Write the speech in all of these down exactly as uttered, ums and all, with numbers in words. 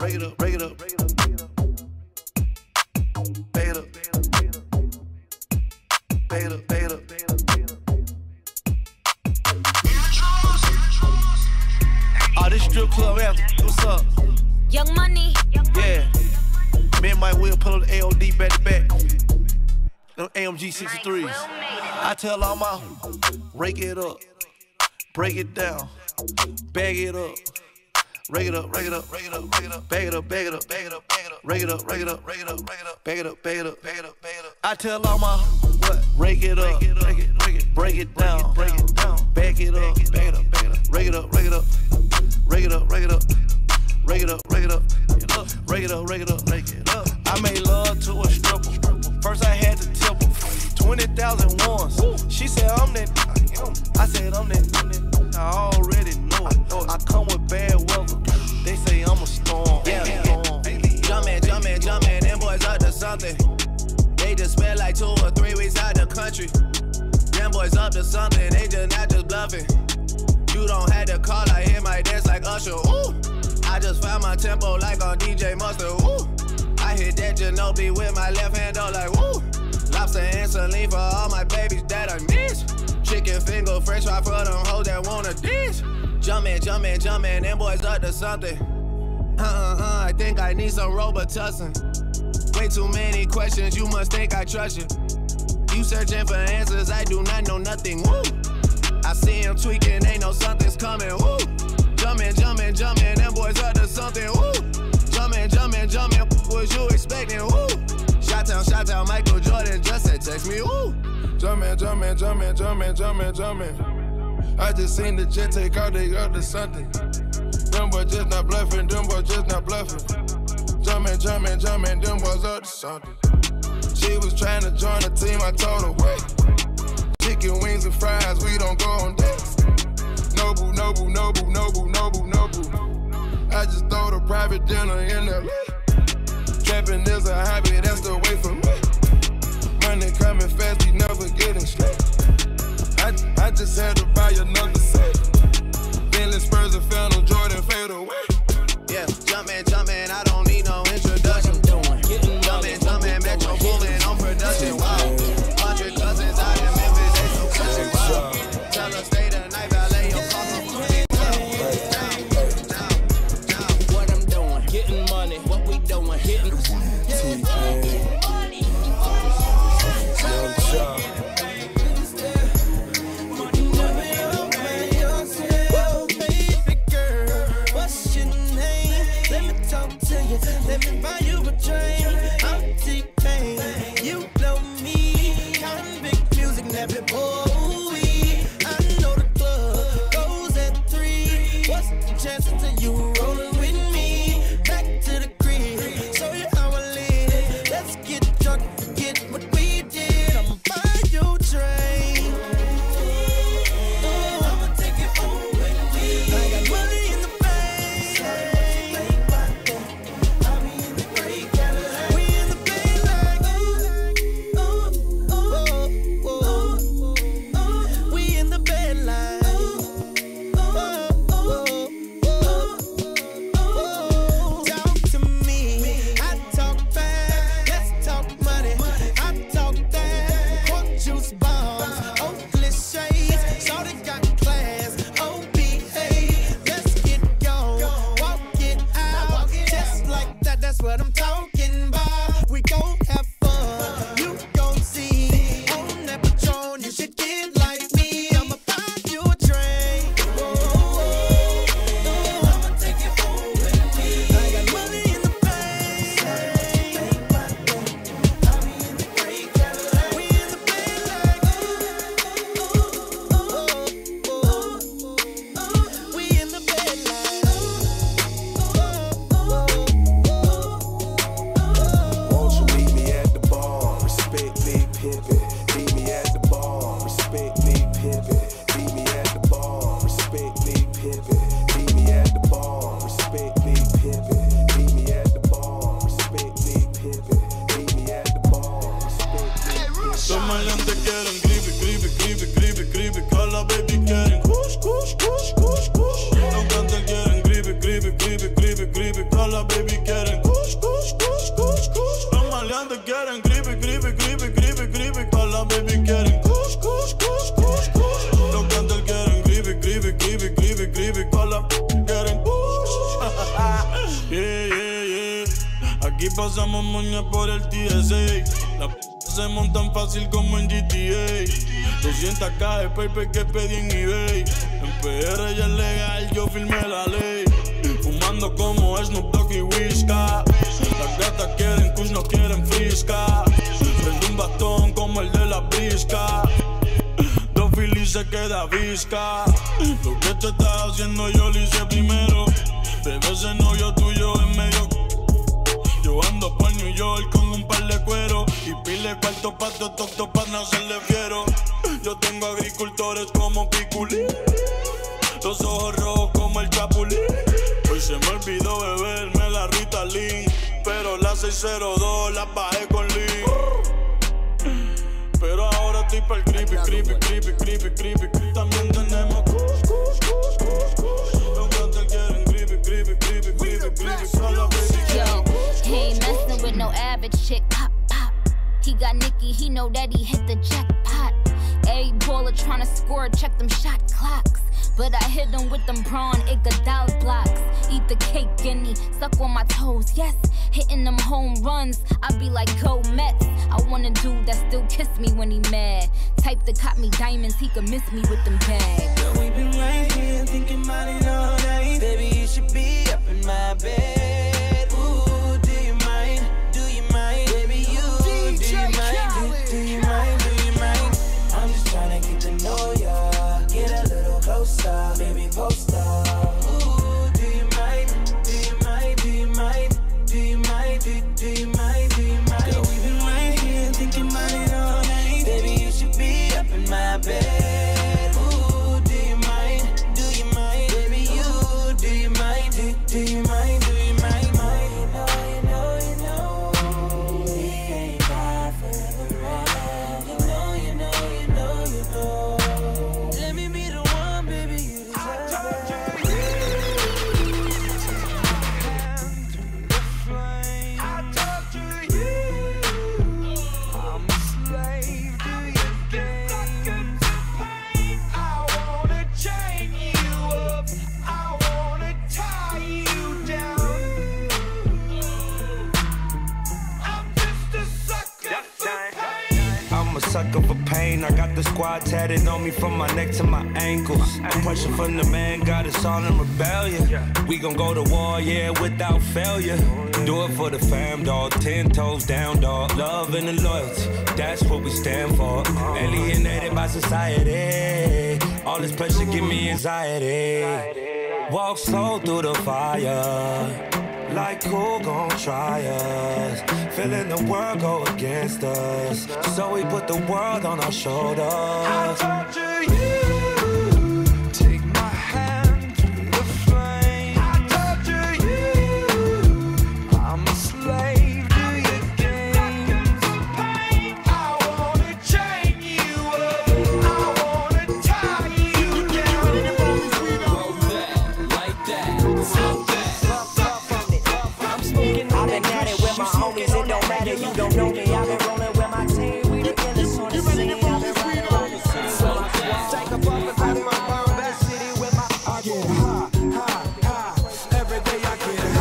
break it up, break it up, break it up, bag it up, bag it up, bag it up, bag it up. Oh, this strip club after. What's up? Young Money. Yeah. Me and Mike Will pull up the A O D back to back. Them A M G sixty-threes. I tell all my rake it up, break it down, bag it up, rake it up, rake it up, rake it up, rake it up, bag it up, bag it up, bag it up, bag it up, rake it up, rake it up, rake it up, rake it up, bag it up, bag it up, bag it up, bag it up. I tell all my what? Rake it up, break it, break it, break it down, break it down, bag it up, bag it up, bag it up, rake it up, rake it up, rake it up, rake it up, rake it up, rake it up, rake it up, rake it up, rake it up. I made love to a stripper. First I had to tip her twenty thousand once. She said I'm that. I said I'm that. I already know it. I come with bad weather. They say I'm a storm. Yeah, jumpin', jumpin', jumpin', them boys up to something. They just spent like two or three weeks out the country. Them boys up to something. They just not just bluffing. You don't have to call. I hear my dance like Usher. Ooh. I just found my tempo like on D J Mustard. Ooh. I hit that Ginobili with my left hand, though, like woo. Lobster and saline for all my babies that I miss. Chicken finger, french fry for them hoes that wanna dish. Jumpin', jumpin', jumpin', them boys up to something. Uh-uh-uh, I think I need some Robitussin. Way too many questions, you must think I trust you. You searching for answers, I do not know nothing, woo. I see him tweaking, ain't know something's coming, woo. Jumpin', jumpin', jumpin', them boys up to something, woo. Jumpin', jumpin', jumpin', what you expecting, woo? Shot-town, shot-town, Michael Jordan just said text me, woo. Jumpin', jumpin', jumpin', jumpin', jumpin', jumpin'. I just seen the jet take out, they up to something. Them boys just not bluffing, them boys just not bluffing. Jumpin', jumpin', jumpin', them boys up to something. She was trying to join the team, I told her, wait. Chicken wings and fries, we don't go on dates. Noble, noble, noble, noble, noble, noble. I just throw the private dinner in L A. Trapping is a hobby, that's the way for me. Money coming fast, we never getting straight. I, I just had to buy another set. Bentley Spurs and Phantom Jordan fade away. Yeah, jumpin', jumpin', I don't need no introduction. Jumpin', jumpin', Metro Boomin' on production. Wow, hundred cousins out in Memphis, they so country. Wow, tell her stay the night, valet your car for free. What I'm doing, getting money. What we doing, hitting. Let me buy you a drink. I'm T-Pain. You know me. Convict music never boy. I know the club goes at three. What's the chances of you rolling with me? Back to the crib. Show you how I live. Let's get drunk, forget what we did. I'ma buy you a drink. Oh, I'ma take it home with me. I got money in the bank. What I'm talking about, we gon' have fun. You gon' see on that Patron, you should get like me. I'ma buy you a drink. Oh, oh, oh. I'ma take you home with me. I got money in the bank. I'll be in the great Cadillac. We in the bed like oh, oh, oh, oh, oh. We in the bed like oh, oh, oh. Baby pasamos moña por el T S A. Las p se montan fácil como en G T A. doscientas K de paper que pedí en eBay. En P R ya es legal, yo firmé la ley. Fumando como Snoop Dogg y Whisca. Las gatas quieren kush, no quieren frisca. Prende un bastón como el de la brisca. Dos filis se queda visca. Lo que te estás haciendo yo lo hice primero. Bebé, ese novio tuyo es medio. Yo ando por New York con un par de cuero y pile cuarto pa' tocto pa' nacerle fiero. Yo tengo agricultores como Piculín, los ojos rojos como el Chapulín. Hoy se me olvidó beberme la Ritalin, pero la seis cero dos la bajé con Lean. Pero ahora estoy pa'l creepy, creepy, creepy, creepy, creepy. También tenemos kush, kush, kush, kush, kush. Los gatos quieren creepy, creepy, creepy, creepy, creepy. Solo baby. Yo, he ain't messing with no average chick. Pop, pop. He got Nicky, he know that he hit the jackpot. Every baller tryna score, check them shot clocks. But I hit him with them prawn Iguodala blocks. Eat the cake, guinea, suck on my toes, yes. Hitting them home runs, I be like, go Mets. I want a dude that still kiss me when he mad. Type that caught me diamonds, he could miss me with them bags. Girl, we been right here thinking about it all night. Baby, you should be up in my bed. Ooh, do you mind? Do you mind? Baby, you, D J do you mind? Do, do you mind? Do you mind? I'm just trying to get to know ya. Get a little closer, baby, post up. Ooh, do you mind? Do you mind? Do you mind? Do you mind? Do, do you mind? Do you mind? Girl, we been right here thinking about it all night. Baby, you should be up in my bed. Ooh, do you mind? Do you mind? Baby, you, do you mind? Do, do you mind? Do you mind? You know, you know, you know, we ain't got forever. You know, you know, you know, you know. Let me be the one, baby, you deserve it. I talk to you. I'm a slave to your game. I wanna chain you up. I wanna tie you down. I'm just a sucker for pain. I'm a sucker for pain. I got the squad tatted on me from my neck to my ankles. The pressure from the man got us all in rebellion. We gon' go to war, yeah, without failure. Do it for the fam, dog. Ten toes down, dog. Love and the loyalty, that's what we stand for. Alienated by society. All this pressure give me anxiety. Walk slow through the fire. Like who gon' try us? Feeling the world go against us. So we put the world on our shoulders. I torture you. Take my hand through the flame. I torture you. I'm a slave to your games. I wanna chain you up. I wanna tie you down. Roll that, like that, so that. I'm smoking on that natty with my homies. It don't matter, you don't know me. I've been rolling with my team. We the illest on the scene. I've been riding around the city. So take a puff and pass my bomb back city with my. I get high, high, high. Every day I get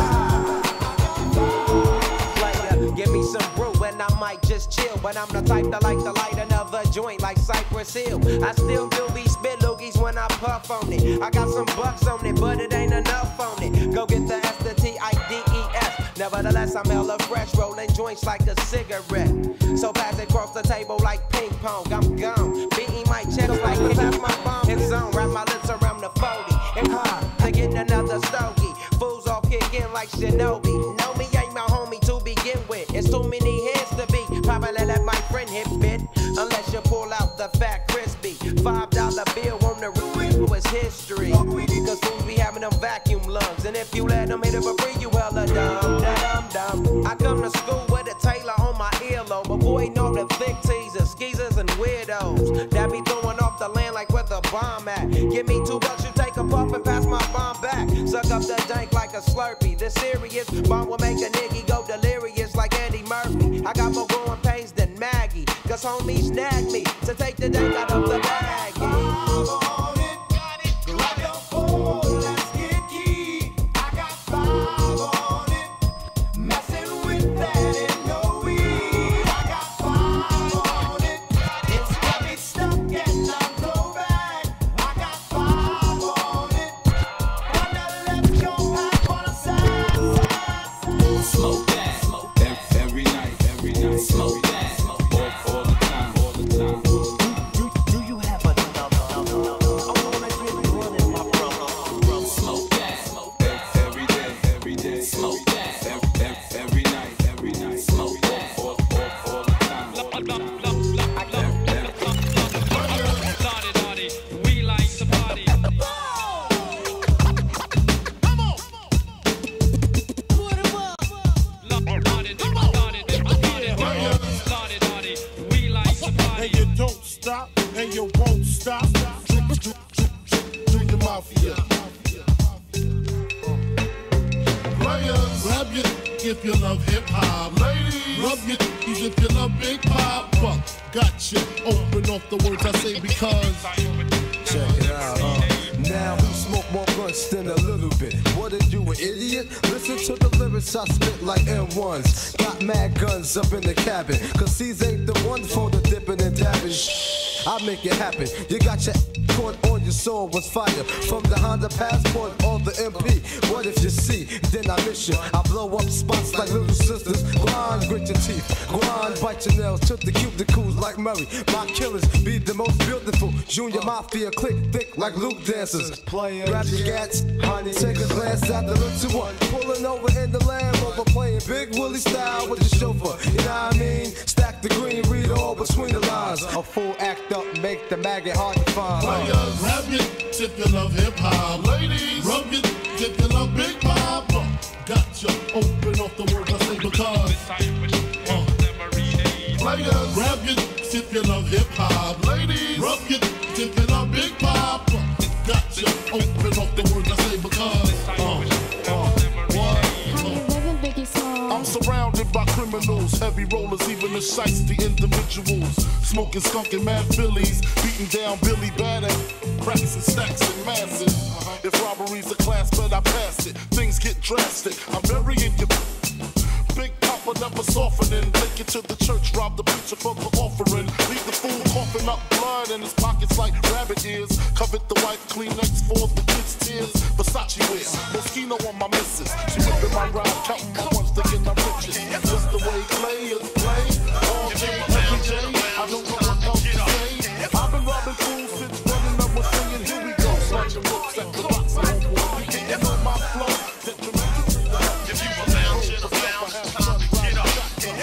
high. Player, give me some brew and I might just chill. But I'm the type that like to light another joint like Cypress Hill. I still do be spit loogies when I puff on it. I got some bucks on it, but it ain't enough on it. Go get the S, the T, I, D, E, S. Nevertheless, I'm hella fresh, rolling joints like a cigarette. So pass it across the table like ping pong. I'm gone, beating my chest like it pass my bomb. It's zone, wrap my lips around the forty. And hard to get another stogie. Fools all kick in like Shinobi. Know me ain't my homie to begin with. It's too many heads to be. Probably let my friend hit bit. Unless you pull out the fat crispy. Five dollar bill on the roof was history. Cause fools be having them vacuum lungs. And if you let them hit it for free, you hella dumb, dumb, dumb. I come to school with a Taylor on my earlobe. Avoiding all the thick teasers, skeezers, and weirdos that be throwing off the land like where the bomb at. Give me two bucks, you take a puff and pass my bomb back. Suck up the dank like a Slurpee. The serious bomb will make a nigga go delirious like Eddie Murphy. I got more growing pains than Maggie. Cause homies snag me to take the dank out of the bag. Let's get key. I got five on it. Messing with that. and you don't stop, and you won't stop. Junior Mafia. Players, grab your if you love hip hop. Ladies, rub your titties if you love Big Papa. Gotcha. Open off the words I say because. Check it out. Uh. Now who smoke more blunts than a little bit? What are you, an idiot? Listen to the lyrics I spit like M ones. Got mad guns up in the cabin, cause these ain't the one for the dipping and dabbing. I make it happen. You got your caught on your soul was fire. From the Honda Passport or the M P. What if you see, then I miss you. I blow up spots like little sisters. Grind, grit your teeth. Grind, bite your nails. Took the cuticles like Murray. My killers be the most beautiful. Junior Mafia click thick like Luke dancers. Playing, grab your gats, honey. Take a glance at the little one. Pulling over in the Land Rover. Playing Big Willie style with the chauffeur. You know what I mean? Stack the green, read all between the lines. A full act up, make the maggot hard to find. Players, grab your if you love hip hop. Ladies, rub your if you love Big Papa. Gotcha. Open off the words I say because. Uh. Players, grab your if you love hip hop. Ladies, rub your if you love Big Papa. Gotcha. Open off the words I say because. Uh. Uh. What? I'm surrounded by criminals, heavy rollers, even the shiesty individuals. Smoking skunk and mad Phillies, beating down Billy Bad at cracks and stacks and masses. If robbery's a class, but I pass it. Things get drastic. I'm burying your Big Papa never softening. Take it to the church, rob the preacher for the offering. Leave the fool coughing up blood in his pockets like rabbit ears. Covet the white Kleenex for the kids' tears. Versace wear, Moschino on my missus. She whipping my ride, counting my ones, thinking I'm riches. Just the way players play, all day, every day. I don't know what else to say. I've been robbing fools since running up with singing. Here we go, sliding ropes at the box. You can't know my flow. If you were down, shit, I'm down. Get up.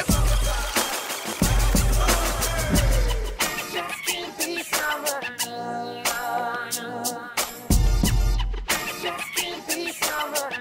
Just can't be summer. Just can't be summer.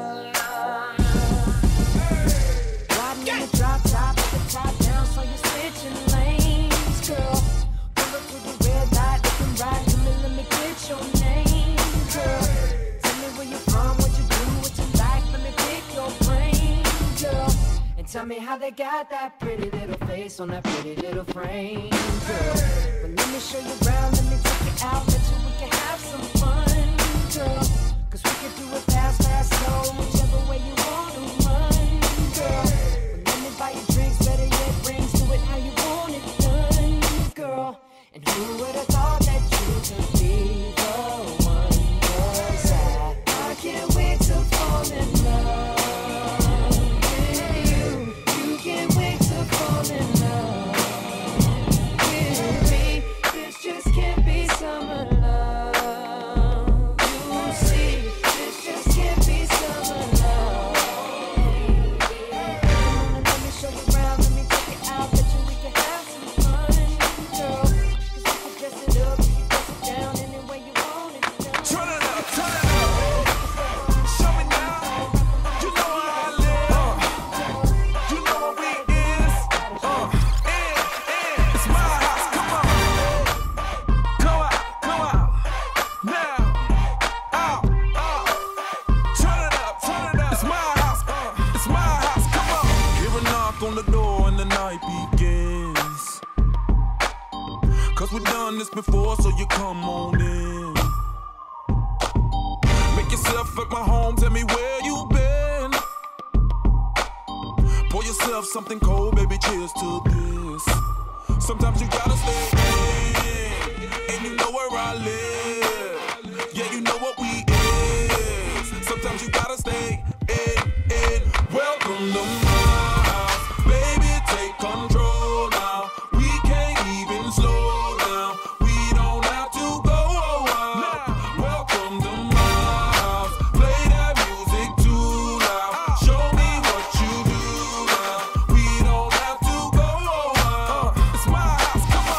Riding in the drop top, with the top down, so you're switching lanes, girl. Pull up through the red light, looking right, and let me get your name, girl. Tell me where you're from, what you do, what you like, let me pick your brain, girl. And tell me how they got that pretty little face on that pretty little frame, girl. But let me show you around, let me take you out, let you we can have some fun, girl. Cause we can do it fast, fast, slow, whichever way you want to run, girl. But let me buy you drinks, better yet, rings, do it how you want it done, girl. And who would have thought that you could be the one, 'cause I, I can't wait to fall in love. You can't wait to fall in love with me. This just can't be summer love. You see, this just can't be summer love. Let me show you around, let me take it out, let you we can have some fun, girl. 'Cause you can dress it up, you can dress it down any way you want it done. Turn it up, turn it up. Show me now. You know how I live. You know what we is. Uh, in, in. It's my house. Come on. Go out, go out. Now. Out, out. Turn it up, turn it up. It's my house. Uh, it's my house. Come on. Hear a knock on the door and the night begins. Cause we've done this before, so you come on in. Make yourself at my home, tell me where you been. Pour yourself something cold, baby, cheers to this. Sometimes you gotta stay in, and you know where I live. Yeah, you know what we is. Sometimes you gotta stay in, in. Welcome to my house, baby, take control now. We can't even slow down. We don't have to go out. Welcome to my house. Play that music too loud. Show me what you do now. We don't have to go out. It's my house. Come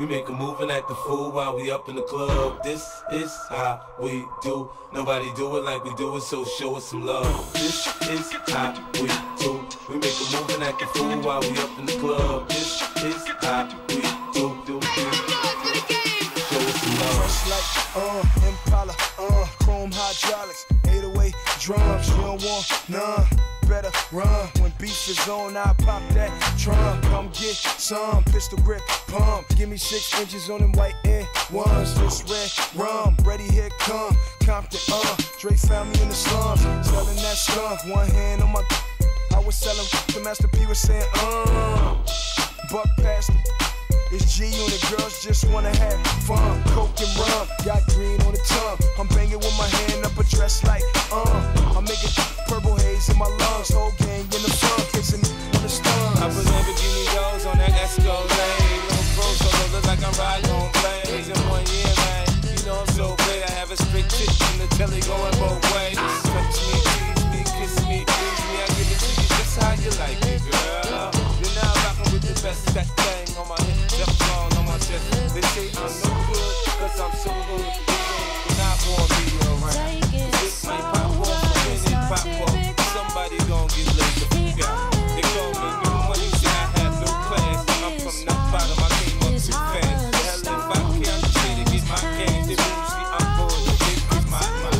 make a move and act a fool while we up in the club. This is how we do. Nobody do it like we do it, so show us some love. This is how we do. We make a move and act a fool while we up in the club. This is how we do. do, do. Show us some love. Fresh like uh, Impala, uh, chrome hydraulics, eight oh eight drums. You don't want none. Better run when beef is on. I pop that drum. Come get some pistol grip pump. Give me six inches on them white air ones. This red rum, ready here come Compton. Uh, Dre found me in the slums, selling that skunk. One hand on my. I was selling. The Master P was saying, uh, buck past. It's G Unit, girls just wanna have fun. Coke and rum, got green on the tongue. I'm banging with my hand up a dress like, uh. I'm making purple haze in my lungs. Whole gang in the front, kissing on the stun. I put Lamborghini goes on that Escalade. Little pro solo, look like I'm riding on planes. In one year, man, you know I'm so great. I have a straight chick in the telly going both ways. Touch me, tease me, kiss me, please me. I give it to you just how you like it, girl. You're now rocking with the best, that thing on my hip. On my chest. They say I'm no good, cause I'm so good. You're not gonna be around. This might pop off, when it pop off, somebody gon' get laid the fuck out. They call me new money, say I have no class. I'm from the bottom, I came up too fast. The hell if I can't say to get my cash, they usually I'm born to get my, my, my.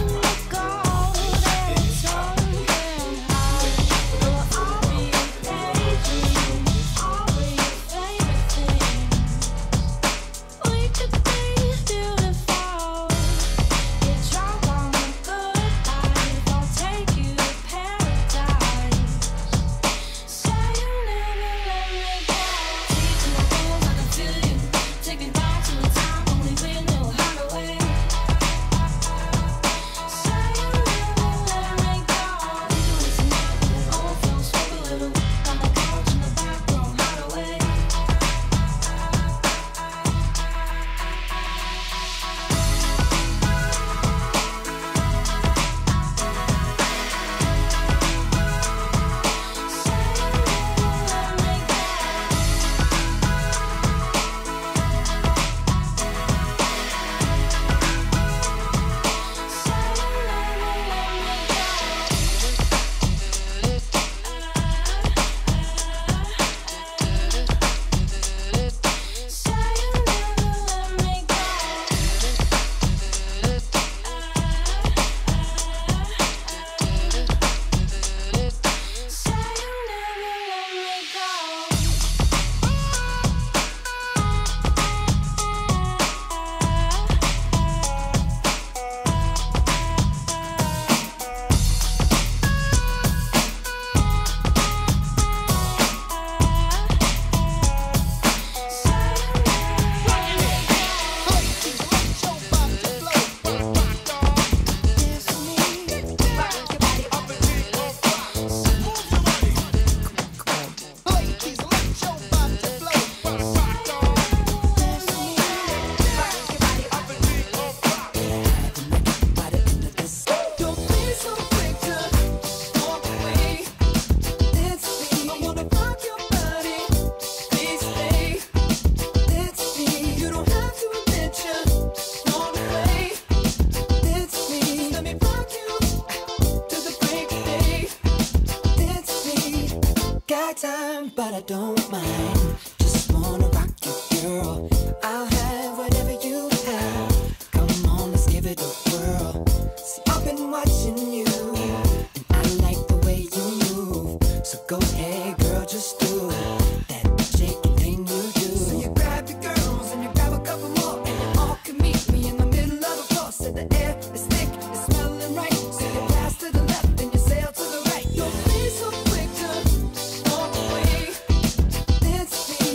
But I don't mind, just wanna rock you, girl. I'll have whatever you have. Come on, let's give it a whirl. See, I've been watching you, and I like the way you move. So go ahead, girl, just do that shaking thing you do. So you grab your girls and you grab a couple more, and you all can meet me in the middle of the floor. So the air is thick, it's smelling right. So you pass to the left and you sail to the right. Don't be so quick to walk away. Let's be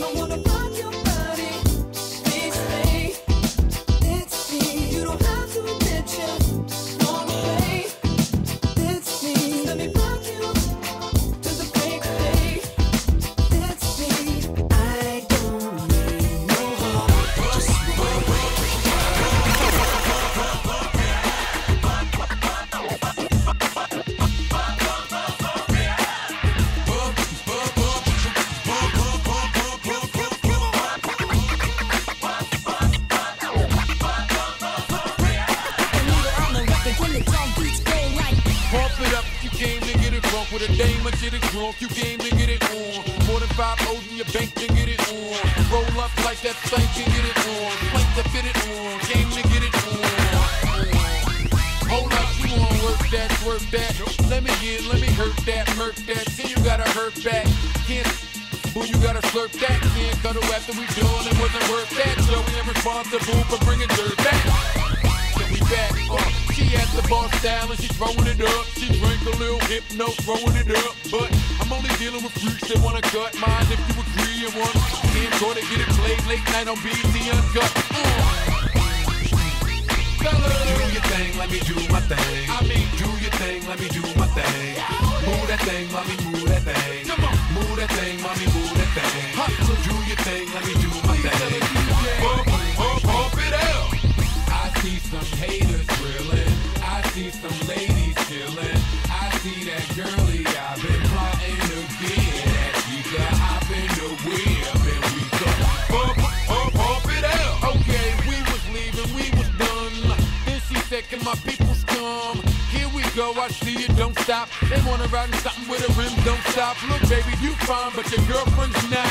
a dame, but shit is drunk. You game to get it on. More than five O's in your bank to get it on. Roll up like that thing can get it on. Plank to fit it on. Game to get it on. Hold up, you wanna work that, work that. Let me get, let me hurt that, murk that. See, you gotta hurt back. Can't, boo, you gotta slurp that. Can't cuddle after we done, it wasn't worth that. So we ain't responsible for bringing dirt back. Then we back, uh, she at the bar style and she throwing it up. She drank a little hypno, throwing it up. But I'm only dealing with freaks that wanna cut mine if you agree and want. Can't go to get it played late night on B E T Uncut. Uh. Do your thing, let me do my thing. I mean, do your thing, let me do my thing. Move that thing, mommy, move that thing. Come on, move that thing, mommy, move that thing. So do your thing, let me do my thing. Pump, pump, pump it up. I see some haters drilling. I see some ladies chilling. I see that girlie I've been plotting to get at. She got hop in the whip and we go pump, pump, pump it up. Okay, we was leaving, we was done. Can my peoples come? Here we go, I see it, don't stop. They wanna ride in something with a rim, don't stop. Look, baby, you fine, but your girlfriend's not.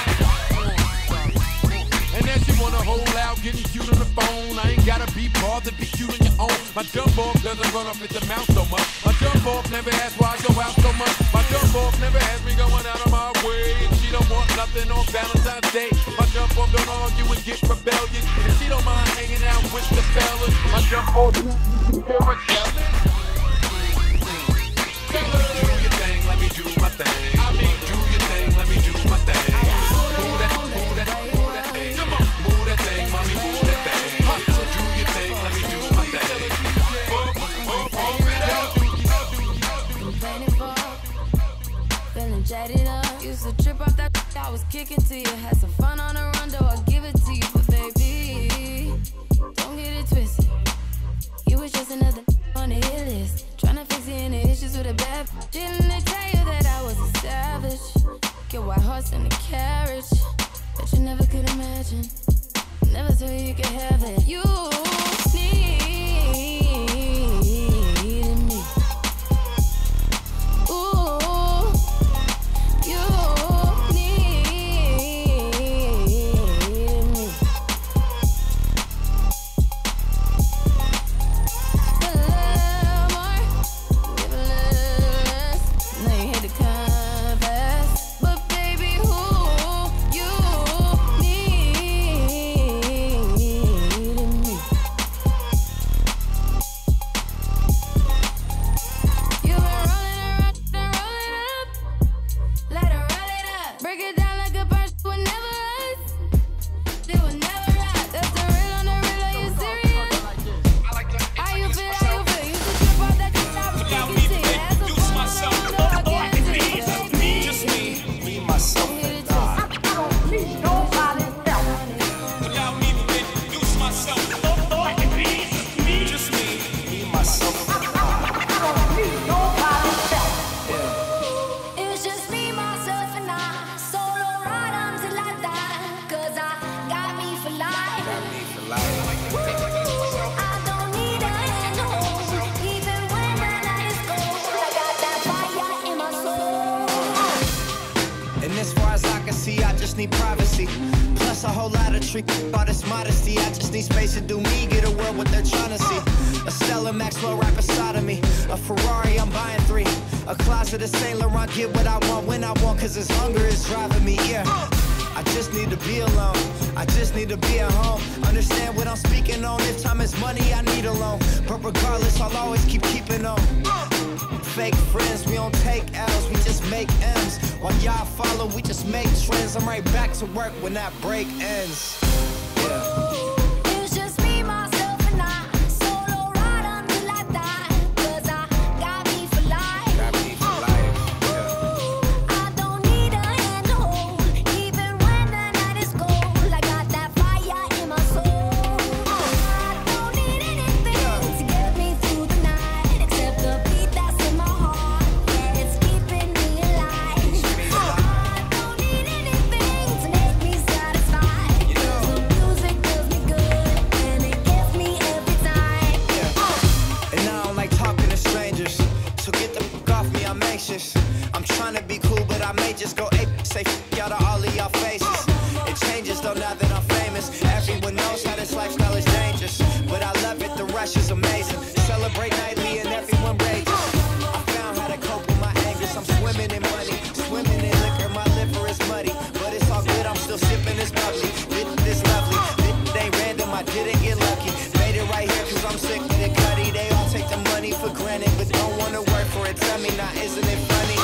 And then she wanna hold out, getting cute on the phone. I ain't gotta be bothered, be cute on your own. My jump off doesn't run off at the mouth so much. My jump off never asks why I go out so much. My jump off never has me going out of my way. And she don't want nothing on Valentine's Day. My jump off don't argue and get rebellious. And she don't mind hanging out with the fellas. My jump off for a jealous. Do your thing, let me do my thing. I mean, do your thing, let me do my thing. Move that, move that, move that thing. Come on, move that thing, mommy, move that thing. So do your thing, let me do my thing. Pump, pump, pump it up. Feeling jaded up. Used to trip off that I was kicking to you. Had some fun on the run, though I give it to you. But baby, don't get it twisted. You was just another on the hit list. Tryna fix any issues with a bad. Didn't they tell you that I was a savage? Get white horse in the carriage. But you never could imagine. Never thought you could have it. You needed me. Ooh, you needed me. Need privacy, plus a whole lot of trick all this modesty. I just need space to do me, get a world what they're trying to see. A Stella Maxwell right beside of me, a Ferrari, I'm buying three. A closet of Saint Laurent, get what I want when I want, cause this hunger is driving me, yeah. I just need to be alone, I just need to be at home. Understand what I'm speaking on, if time is money, I need a loan. But regardless, I'll always keep keeping on. Fake friends, we don't take L's, we just make M's. While y'all follow, we just make trends. I'm right back to work when that break ends. Yeah. Gosh, it's amazing. Celebrate nightly and everyone rages. I found how to cope with my angers. I'm swimming in money, swimming in liquor. My liver is muddy, but it's all good. I'm still sipping this bubbly. This lovely. It ain't random. I didn't get lucky. Made it right here cause I'm sick of the cutty. They all take the money for granted, but don't wanna work for it. Tell me now, isn't it funny?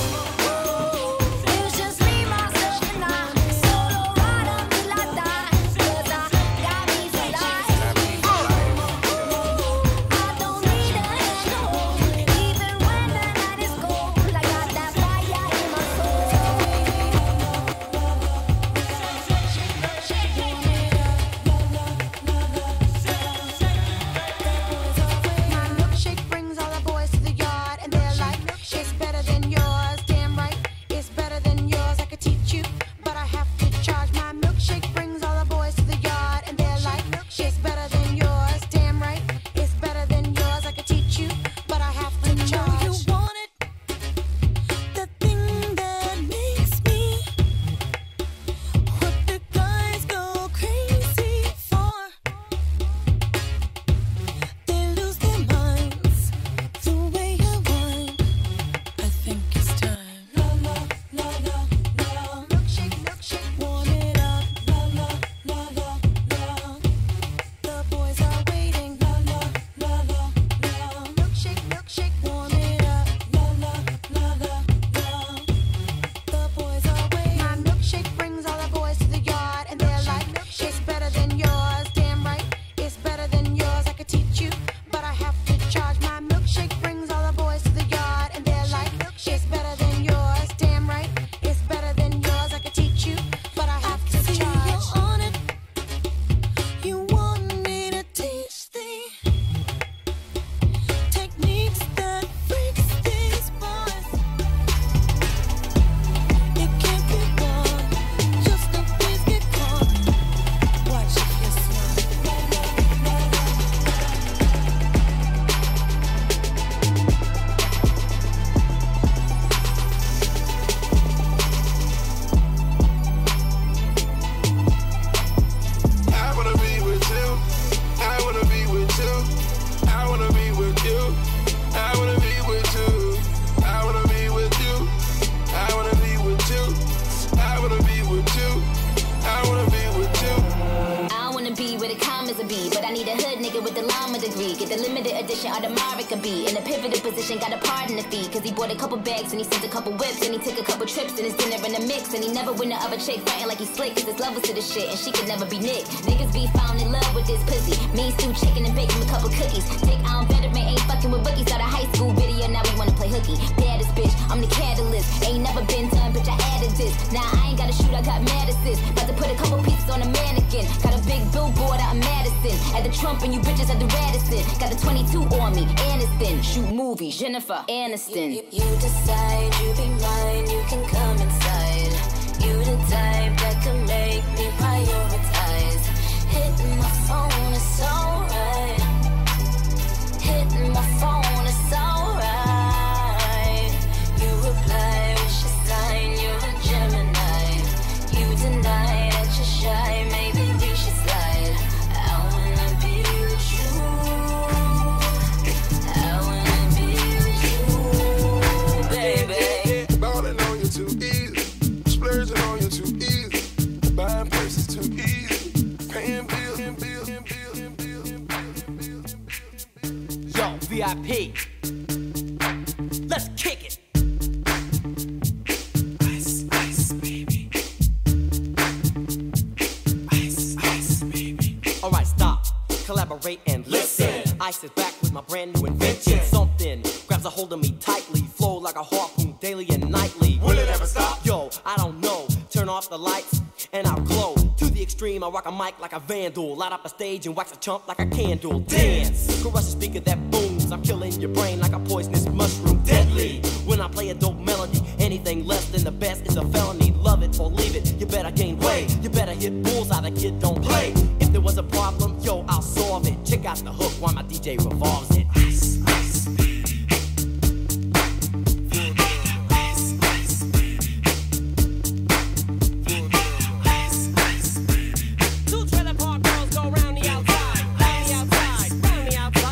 Got a part in the feed, cause he bought a couple bags and he sent a couple whips and he took a couple trips and his dinner in the mix and he never went to other chick fighting like he's slick cause his love was to the shit and she could never be Nick. Niggas be found in love with this pussy. Me stew chicken and bake him a couple cookies. Take on veteran, ain't fucking with rookies. Out of high school video, now we wanna play hooky. Baddest bitch, I'm the catalyst. Ain't never been done, bitch, I added this. Now I ain't gotta shoot, I got mad assist. About to put a couple pieces on a mannequin. Got a big billboard out in Madison. At the Trump and you bitches at the Radisson. Got the twenty-two on me, Aniston. Shoot movies, Jennifer Aniston. You, you, you decide you be mine, you can come inside. You the type that can make me prioritize. Hitting my phone is alright. Hitting my phone is alright. You reply with your sign, you're a Gemini. You deny that you're shy, maybe we should slide. I wanna be with you. I wanna be with you, baby. Ballin' on you too easy, splurging on you too easy, buying places too easy, paying bills and bills and bills and bills and bills and bills. Yo, V I P. Let's kick it. Ice, ice, baby. Ice, ice, baby. Alright, stop, collaborate and listen. I sit back with my brand new invention. Something grabs a hold of me tightly, flow like a harpoon daily and nightly. Will it ever stop? Yo, I don't know. Turn off the lights and I'll glow. To the extreme, I rock a mic like a vandal. Light up a stage and wax a chump like a candle. Dance, crush a speaker that booms. I'm killing your brain like a poisonous mushroom. Deadly, when I play a dope melody. Anything less than the best is a felony. Love it or leave it, you better gain weight. You better hit bullseye, the kid don't play. If there was a problem, yo, I'll solve it. Check out the hook while my D J revolves it. Ice, ice, baby. Two trailer park girls go round the outside, round the outside, round the outside.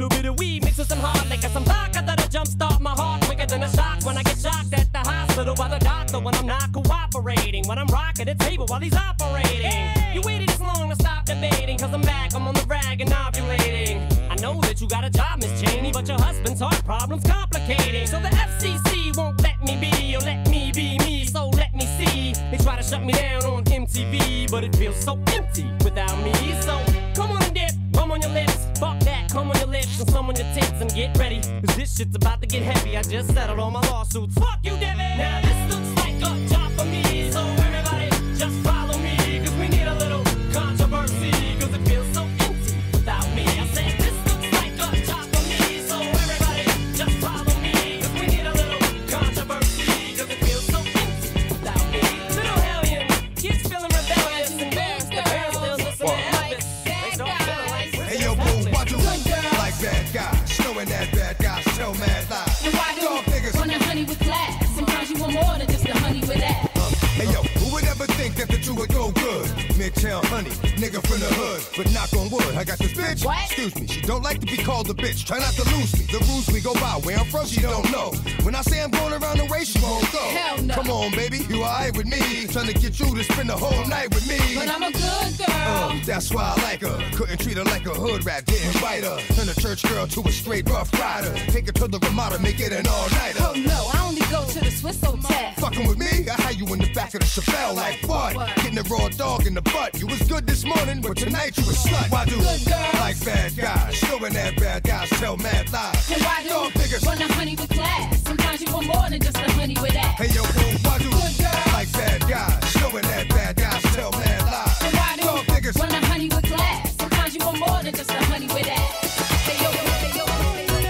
little bit of weed mixed with some hard liquor, some vodka that'll jumpstart my heart quicker than a shock when I get shocked at the hospital by the doctor when I'm not cooperating. When I'm rocking the table while he's operating. Hey. You waited this long to stop debating, cause I'm back, I'm on the rag and ovulating. I know that you got a job, Miss Cheney, but your husband's heart problem's complicating. So the F C C won't let me be, or let me be me, so let me see. They try to shut me down on M T V, but it feels so empty without me. So come on and dip, bum on your lips, fuck that, come on your lips and some on your tits and get ready, cause this shit's about to get heavy. I just settled all my lawsuits, fuck you, Devin. Now this looks like a job for me, so everybody just follow me, cause we need a little controversy, cause it feels so empty without me. I said this looks like a job for me, so everybody just follow me, cause we need a little controversy, cause it feels so empty without me. Little hellion, kids feeling rebellious and dance, the parents still listen to Elvis. They don't feel like hey yo, boo, why do like bad guys, showing that bad guys tell mad lies. And why do Dog niggas want a honey with class? Sometimes you want more than just a honey with ass. Hey yo, who would ever think that the two would go good? Midtown honey, nigga from the hood. But knock on wood, I got this bitch. What? Excuse me, she don't like to be called a bitch. Try not to lose me. The rules we go by, where I'm from, she don't know. When I say I'm going around the race, she won't go. Hell no. Come on, baby, you alright with me? Trying to get you to spend the whole night with me. But I'm a good girl. Uh, that's why I like her. Couldn't treat her like a hood rat, didn't fight her. Turn a church girl to a straight rough rider. Take her to the Ramada, make it an all-nighter. Oh no, I only go to the Swiss Hotel. Fucking with me, I had you in the back of the Chevelle like what? what? Getting a raw dog in the butt. You was good this morning, but tonight you a slut. Why do good girls like bad guys? Showing that bad guys tell mad lies. And why do dog niggas want a honey with class? Sometimes you want more than just a honey with ass. Hey yo, boo, why do good girls like bad guys? Showing that bad guys tell mad lies. And why do dog niggas want a honey with class? Sometimes you want more than just a honey with ass. Hey yo, hey yo, hey yo.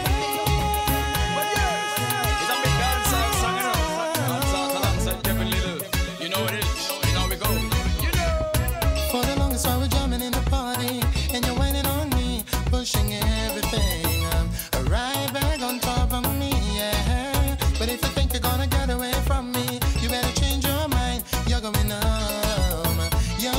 Pushing everything, um, right back on top of me, yeah. But if you think you're gonna get away from me, you better change your mind. You're going home, you're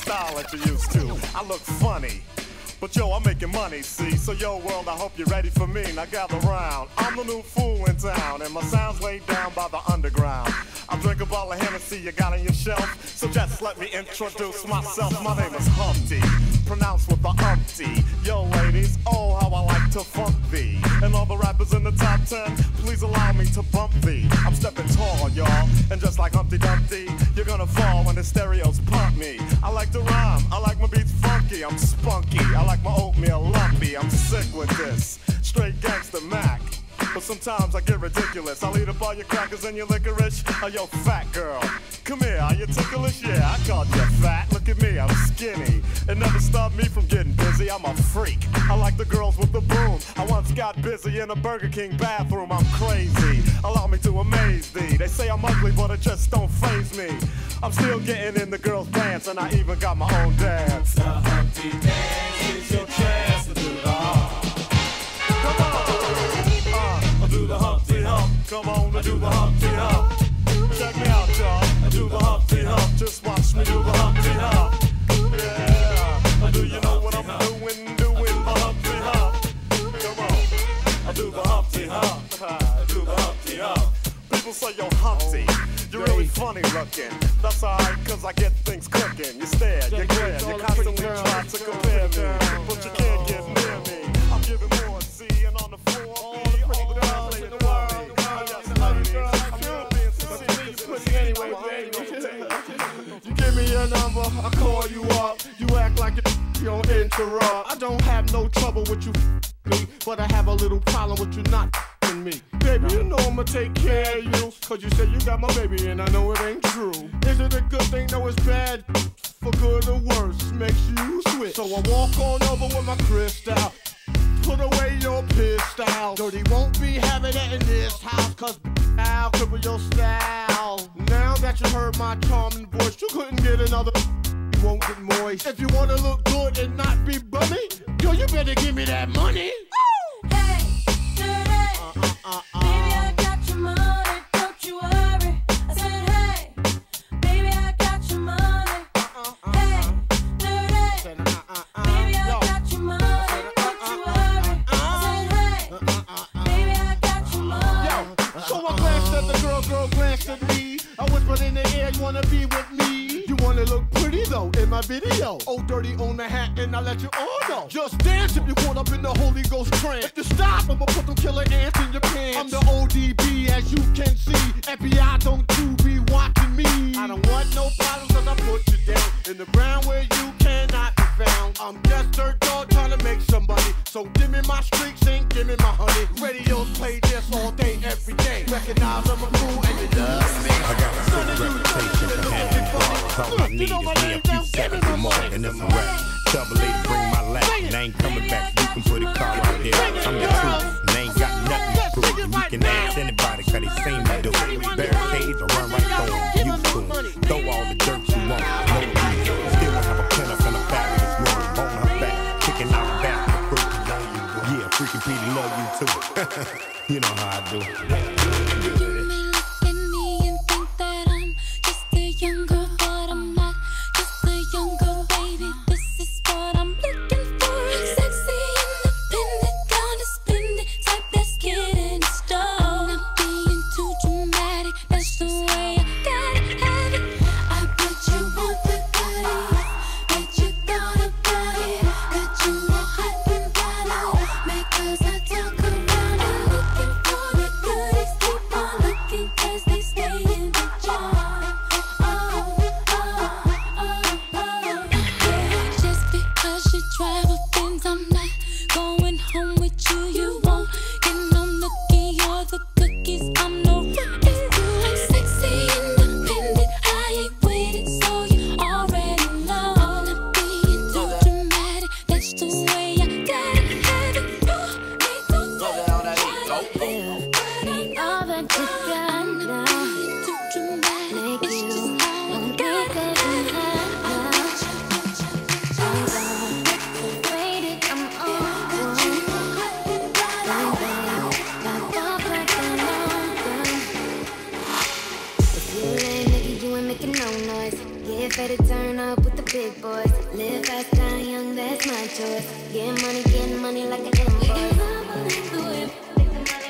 style that you used to. I look funny, but yo, I'm making money, see? So yo, world, I hope you're ready for me. Now gather round. I'm the new fool in town, and my sound's laid down by the underground. I drink a bottle of Hennessy you got on your shelf, so just let me introduce myself. My name is Humpty, pronounced with the umpty. Yo, ladies, oh, how I like to funk thee. And all the rappers in the top ten, please allow me to bump thee. I'm stepping tall, y'all, and just like Humpty Dumpty, you're gonna fall when the stereos pump me. I like to rhyme, I like my beats funky, I'm spunky, I like my oatmeal lumpy, I'm sick with this, straight gangster Mac. But sometimes I get ridiculous. I'll eat up all your crackers and your licorice. Oh, yo, fat girl, come here, are you ticklish? Yeah, I called you fat. Look at me, I'm skinny. It never stopped me from getting busy. I'm a freak. I like the girls with the boom. I once got busy in a Burger King bathroom. I'm crazy. Allow me to amaze thee. They say I'm ugly, but it just don't faze me. I'm still getting in the girls' pants, and I even got my own dance. The Humpty Dance is your chance to do the hop. Come on. Do the Humpty Hump, come on and do the Humpty Hump. Check me out, y'all. I do the Humpty Hump, just watch me do the Humpty Hump. Yeah, do you know what I'm doing? Doing the Humpty Hump. Come on, I do the Humpty Hump. I do the Humpty Hump. People say you're Humpty, you're really funny looking. That's alright, cause I get things cooking. You stare, you glare, you constantly try to compare me, but you can't get near me. I'm giving more C and on the floor. You give me your number, I call you up. You act like you don't interrupt. I don't have no trouble with you me, but I have a little problem with you not me. Baby, you know I'ma take care of you, cause you said you got my baby and I know it ain't true. Is it a good thing? No, it's bad. For good or worse, makes you switch. So I walk on over with my crystal. Put away your pistol. Dirty won't be having it in this house, cause I'll cripple your style. Now that you heard my charming voice, you couldn't get another. You won't get moist. If you wanna look good and not be bummy, yo, you better give me that money. Ooh. Hey, dirty. Uh, uh, uh, baby, I got your money, don't you worry. I said, hey, baby, I got your money. Uh, uh, hey, dirty. Said, uh, uh, uh, baby, I yo. got your money. So I glanced at the girl, girl glanced at me. I whispered in the air, you wanna be with me? You wanna look pretty though in my video. Oh, dirty on the hat and I let you all know. Just dance if you caught up in the Holy Ghost trance. If you stop, I'ma put them killer ants in your pants. I'm the O D B as you can see. F B I, don't you be watching me. I don't want no problems cause I put you down in the ground where you cannot be found. I'm just dirt dog trying to make somebody. So give me my streaks and give me my honey. Radios play this all day, every day. Recognize I'm a fool and you love me. I got a good reputation for handling bars. All I need is me a few seconds or more, and it's a wrap. Tell the lady bring my lap, and I ain't coming back. You can put a car out there. I'm the truth, and I ain't got nothing to prove. And you can ask anybody, cause they seen me do it. Barricades, I run right through them. You too. Throw all the dirt you want. No reason. Still won't have a pen up in a fabulous room. On her back, kicking out back. Yeah, freaking Petey love you too. You know how I do. Better turn up with the big boys.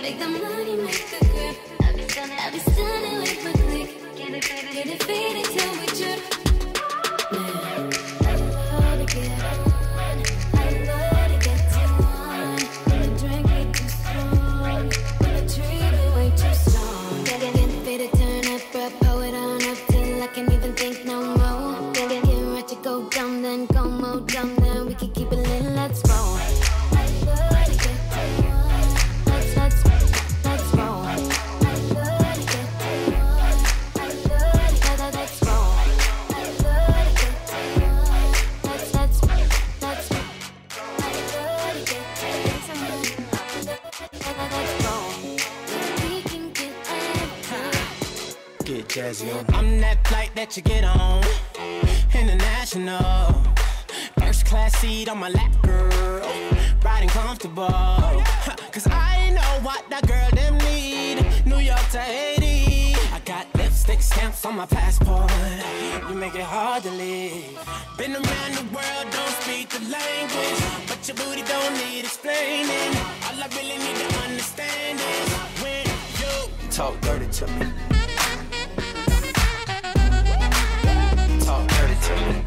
Make the money, make the grip. I be stunning, I be stunning with my click. Get it faded, get it faded till we drip. Man, I love to get on. I love to get to one. When the drink be too strong, when the tree be way too strong. Get it, get it faded, turn up, bro, pull it on up till I can't even think no more. Get it, get ready to go down, then go more down, then we can keep it lit, let's roll. I love to get to one. Let's, let's, let's roll. I love to get to one. I love to get, let's roll. I love to get to one. Let's, let's, let's, I love to get to one. Let's roll. We can get up. Get jazzy on. I'm that flight that you get on. International. First class seat on my lap, girl. Riding comfortable. Cause I know what that girl them need. New York to Haiti. I got lipstick stamps on my passport. You make it hard to leave. Been around the world, don't speak the language. But your booty don't need explaining. All I really need to understand is when you talk dirty to me. Talk dirty to me.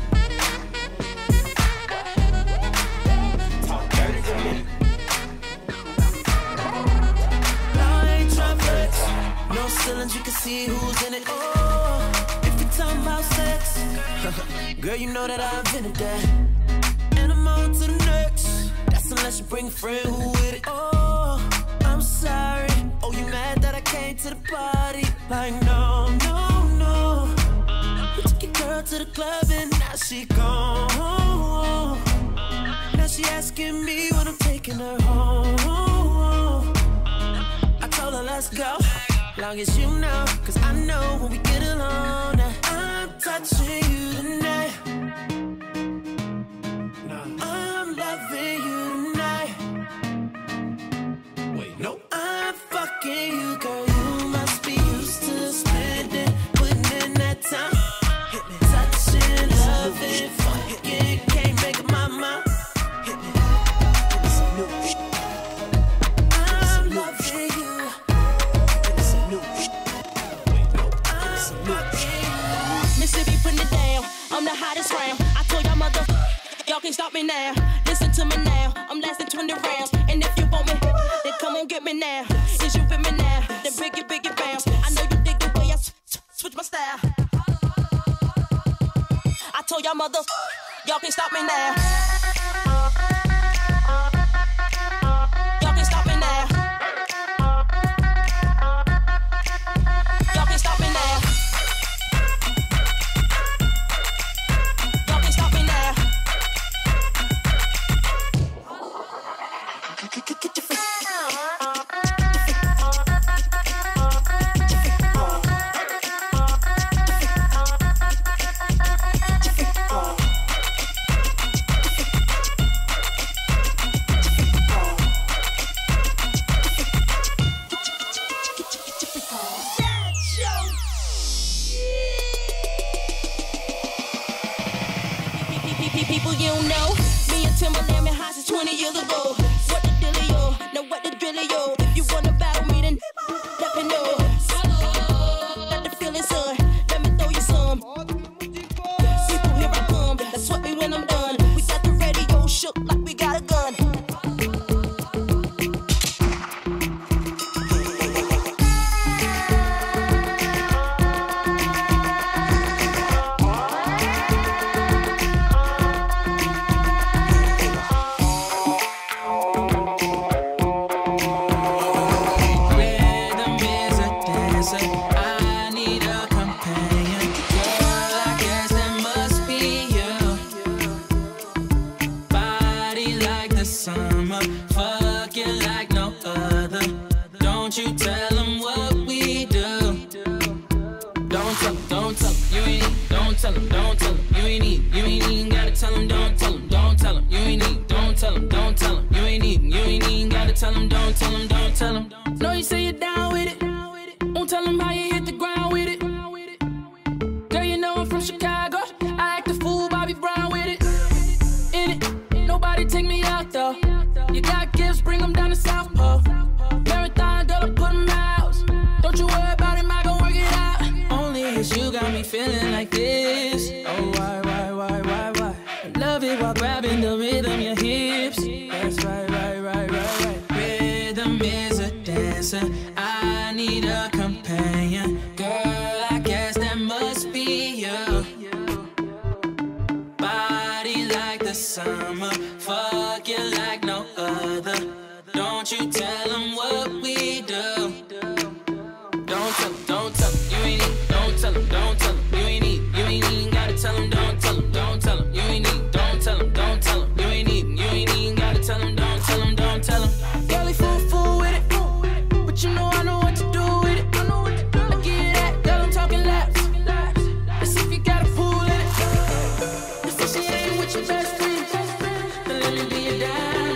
Talk dirty to me. Now I ain't trying flex. No ceilings, you can see who's in it. Oh, if you're talking about sex, girl, you know that I've been at that. And I'm on to the next. That's unless you bring a friend who with it. Oh, I'm sorry. Oh, you mad that I came to the party? Like, no, no, no. You took your girl to the club and now she gone. Now she asking me when I'm taking her home. I told her let's go, long as you know, cause I know when we get alone that I'm touching you tonight. I'm loving you tonight. Wait, no, I'm fucking you, girl. You must be used to spending, putting in that time. Hit me, touching, loving, fucking, can't make up my mind. Hit me, hit me some new shit. I'm loving you. Hit me some new shit. Wait, no, hit me some new shit. Mississippi putting it down, I'm the hottest round. I told y'all mother, y'all can't stop me now. Listen to me now, I'm lasting twenty rounds. And if you want me, then come on get me now. Is you with me now? Then bring it, bring it bounce. I know you dig the way I s- s- switch my style. I told y'all mother, y'all can't stop me now. Y'all can't stop me now. Y'all can't stop me now. Y'all can't stop me now. Get your feet. People you don't know, me and Timberland been high since twenty years ago. What the dealio? Know what the drillio? If you wanna battle me, then let me know. Got the feeling, son. Let me throw you some. People, here I come. That's what me when I'm done. We got the radio shook like we got a gun. tell him, don't tell him, you ain't eating. You ain't even gotta tell him, don't tell him, don't tell him, you ain't eating. Don't tell him, don't tell him, you ain't eating. You ain't even gotta tell him, don't tell him, don't tell him. No, you say you're down with it. Won't tell him how you hit the ground with it. Girl, you know I'm from Chicago. I act a fool, Bobby Brown with it. In it, nobody take me out though. You got gifts, bring them down to South Pole. Marathon, girl, answer. I need a companion. Girl, I guess that must be you. Body like the summer, fuck you like no other. Don't you tell them what we do. Don't tell them, don't tell them, you ain't need. Don't tell them, don't tell them, you ain't need. You ain't even gotta tell them, don't tell them, don't tell them, you ain't need. Don't tell them, don't tell them, you ain't need. You ain't even gotta tell them, don't tell them, don't tell them. Girlie fool, fool with it, but you know I know what to do with it. I give you that, girl, I'm talking laps. Let's see if you got a pool in it. Associated with your best friend, then let me be your dime.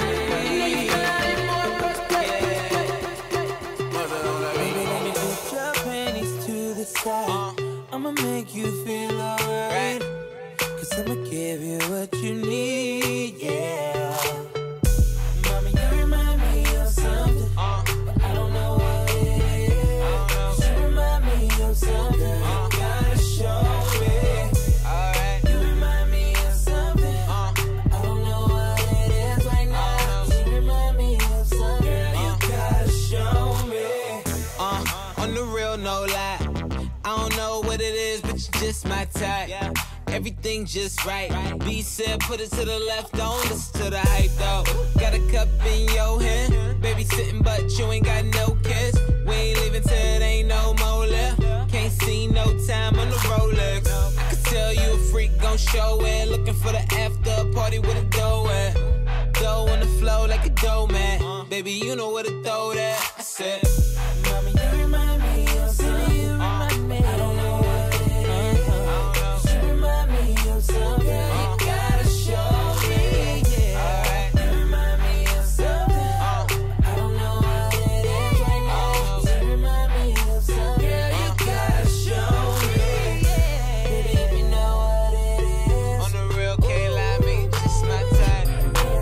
I'ma make you feel alright, cause I'ma give you what you need, yeah. Mommy, you remind me of something, but I don't know what it is. Cause you remind me of something, you gotta show me. Alright. You remind me of something, but I don't know what it is right now. Cause you remind me of something, you gotta show me. Uh, on the real, no lie. I don't know what it is, but you just my type. Yeah. Everything just right. right. B said, put it to the left, don't listen to the hype though. Got a cup in your hand, baby sitting, but you ain't got no kiss. We ain't leaving till it ain't no more left. Can't see no time on the Rolex. I could tell you a freak gon' show it. Looking for the after party with a dough at. Dough on the flow like a dough man. Baby, you know where to throw that. I said, Mommy, you remind me of something. I don't know what it is. You remind me of something. You gotta show me, yeah. You remind me of something. I don't know what it is right now. You remind me of something. You gotta show me, yeah. Baby, if you know what it is. On the real, can't lie, me, just my type. On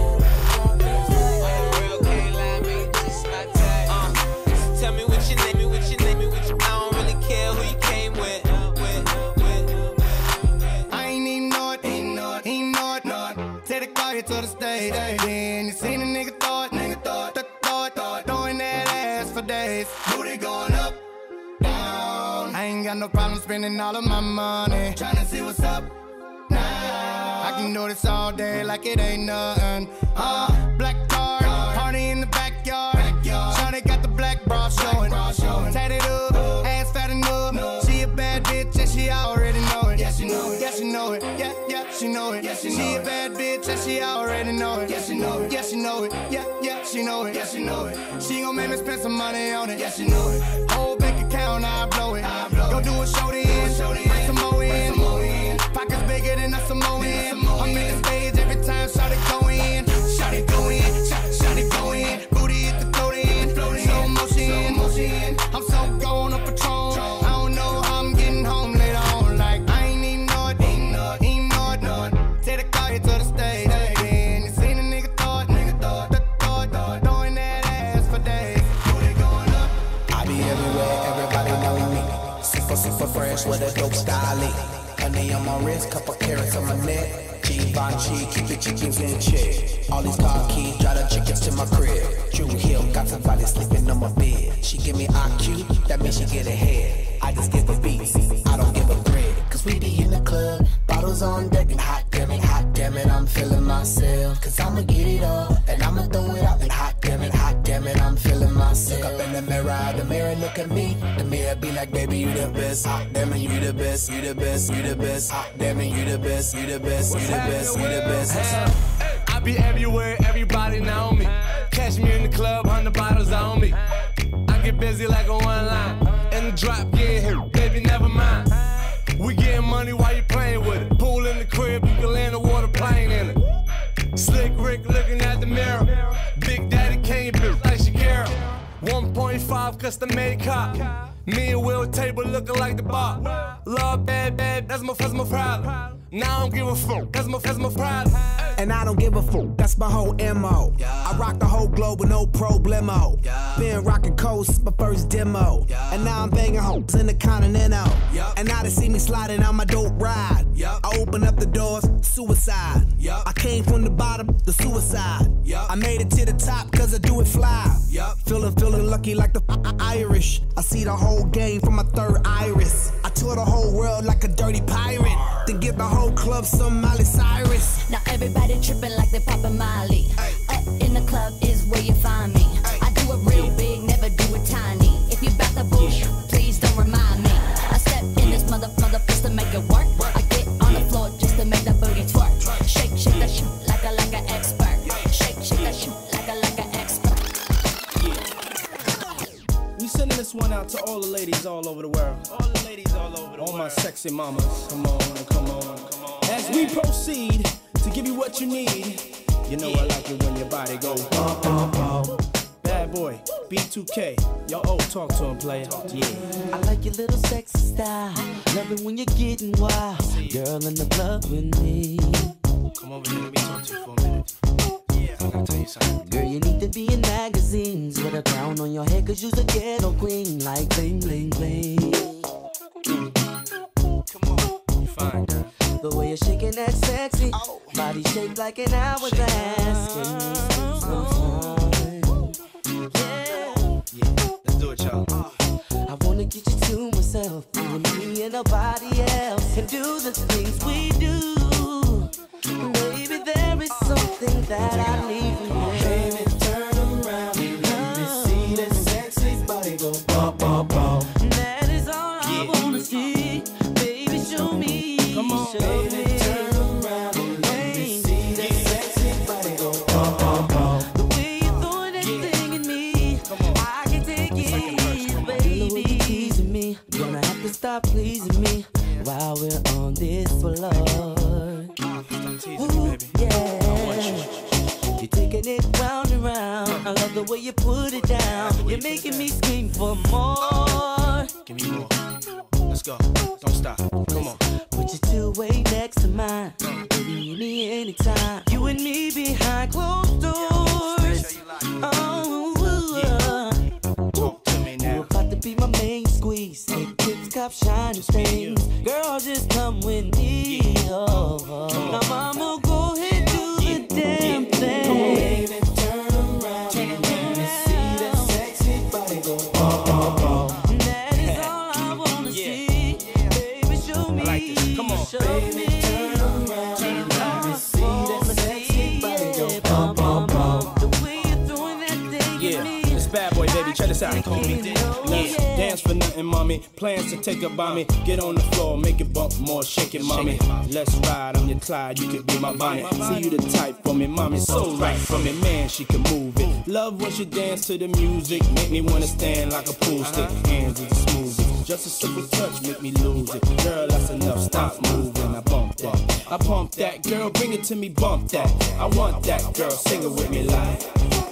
the real, can't lie, me, just my type. Uh, so tell me what you name, me what you name, me what you. I don't really care who you came with. I ain't even know it, ain't know it, ain't know it, know it. Take the car here to the stage. Then you seen a nigga throw it, nigga throw it, throw it, throw it, throwing that ass for days. Booty going up, down. I ain't got no problem spending all of my money. Tryna see what's up now. I can do this all day like it ain't nothing. Uh, black card, party in the backyard. Shawty got the black bra showing. Tatted up, ass fat enough. She a bad bitch and she already know it. Yeah, she know it. Yeah, she know it. Yeah, yeah, she know it. Yeah, she, she a bad bitch and she already know it. Yeah, she know it. Yeah, she know it. Yeah, yeah, she know it. Yeah, she know it. She gon' make me spend some money on it. Yeah, she know it. Whole bank account, I blow it. I blow Go it. Do a show to end. Bring some more in. Pockets bigger than a Samoan. I'm in the stage every time. Shawty go in. Shawty go in. Shawty go in. Booty hit the throat in. Slow motion. I'm so gone on Patron. I don't know how I'm getting home later on. Like I ain't even know it, ain't know it, ain't know it, know it. Take the car here to the stage. Then you seen a nigga throw it, nigga throw it, throw it, throw it, throwing that ass for days. Booty going up. I be everywhere, everybody know me. Super, super fresh with a dope style. Honey on my wrist, couple carrots on my neck. Givenchy, keep the chickens in check. All these car keys, drive the chickens to my crib. Drew Hill, got somebody sleeping on my bed. She give me I Q, that means she get ahead. I just give her beats, I don't give a thread. Cause we be in the club, bottles on deck, and hot damn it, hot damn it, I'm feeling myself. Cause I'ma get it all, and I'ma throw it out, and hot damn it, hot damn it, I'm feeling myself. Look up in the mirror, the mirror look at me. The mirror be like, baby, you the best. Hot damn it, you the best, you the best, you the best. Hot damn it, you the best, you the best, you the best, you the best. I be everywhere, everybody know me. Catch me in the club, hundred bottles on me. I get busy like a one line. In the drop, get here, baby, never mind. We getting money while you playing with it. Pool in the crib, you can land a water plane in it. Slick Rick looking at the mirror. Big Daddy came built like Shakira. one point five custom made cop. Me and Will table looking like the bar. Love bad, bad, that's my, that's my problem. Now I don't give a fuck, that's my, that's my pride. And I don't give a fuck, that's my whole M O. I rock the whole globe with no problemo. Been rocking cold since my first demo. And now I'm banging hoes in the Continental. And now they see me sliding on my dope ride. I open up the doors, suicide. I came from the bottom, the suicide. I made it to the top cause I do it fly. Feeling, feeling lucky like the Irish. I see the whole game from my third iris. I tour the whole world like a dirty pirate. Then give the whole club some Miley Cyrus. Now everybody tripping like they poppin' Miley. Up in the club is where you find me. I do it real big, never do it tiny. If you bout the bullshit, please don't remind me. I step in this mother mother just to make it work. I get on the floor just to make the booty twerk. Shake, shake that shit like a like an expert. Shake, shake that shit like a like an expert. We sending this one out to all the ladies all over the world. All the ladies all over the all world. All my sexy mamas. Come on, come on, come on. As we proceed to give you what you need. You know I like it when your body goes bum, bum, bum. Bad boy, B two K. Yo, oh, talk to him, player. Yeah. I like your little sexy style. Love it when you're getting wild. Girl in the club with me. Come over here, let me talk to you for a minute. Yeah, I gotta tell you something. Girl, you need to be in magazines with a crown on your head, cause you's a ghetto queen. Like bling, bling, bling. Come on, you fine, girl. The way you're shaking that sexy oh. Body shaped like an hourglass. Can you spend some time? Yeah. Yeah, let's do it, y'all. I wanna get you to myself, you and me and nobody else, and do the things we do. Baby, there is something that I need from you. Baby, turn around and let me see that sexy body go bum, bum, bum. That is all I yeah. wanna see. Baby, show me. Come on, show baby, me. turn around and let me see that sexy body go bum, bum, bum. The way you're throwing that yeah. thing at me, I can take it, baby. You're teasing me, gonna have to stop pleasing me while we're on this floor. Ooh, yeah. You're taking it round and round. I love the way you put it down. You're making me scream for more. Give me more. Let's go. Don't stop. Come on. Put your two-way next to mine. Baby, meet me anytime. You and me behind closed doors. Oh, uh. Talk to me now. You're about to be my main squeeze. Take tips, cop shiny things. Girl, just come with me. Oh, oh. Now, mama, go ahead, do the damn thing. Come on, baby, turn around and let me see that sexy body go bum, bum, bum. That is all I wanna see. Baby, show me. I like this. Come on. Show Baby, me. turn around and let me see that sexy body go bum, bum, bum. The way you're throwing that thing at Yeah, me. it's bad boy, baby. Check this out. Call me. Yeah. Dance for nothing, mommy. Plans to take up by me. Get on the floor, make it bump more, shake it, mommy. Let's ride, I'm your Clyde, you could be my bonnet. See you the type for me, mommy. So right for me, man, she can move it. Love when she dance to the music. Make me wanna stand like a pool stick. Hands is the smoothest. Just a simple touch, make me lose it. Girl, that's enough, stop moving. I bump that. I pump that, girl, bring it to me, bump that. I want that, girl, sing it with me like.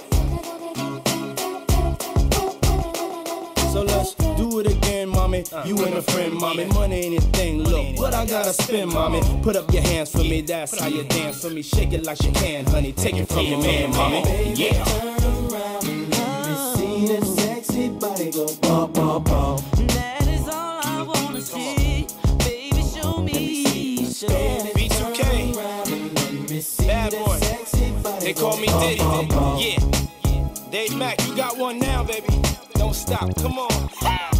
So let's do it again, mommy. You and a friend, mommy. Money ain't a thing, look what I gotta spend, mommy. Put up your hands for me, that's how you dance for me. Shake it like you can, honey. Take it from your man, mommy. Yeah. Turn around and let me see that sexy body go bum, bum, bum. That is all I wanna see. Baby, show me. Show me. B two K. Bad boy. They call me Diddy. Yeah. Dave Mack, you got one now, baby. Don't stop. Come on.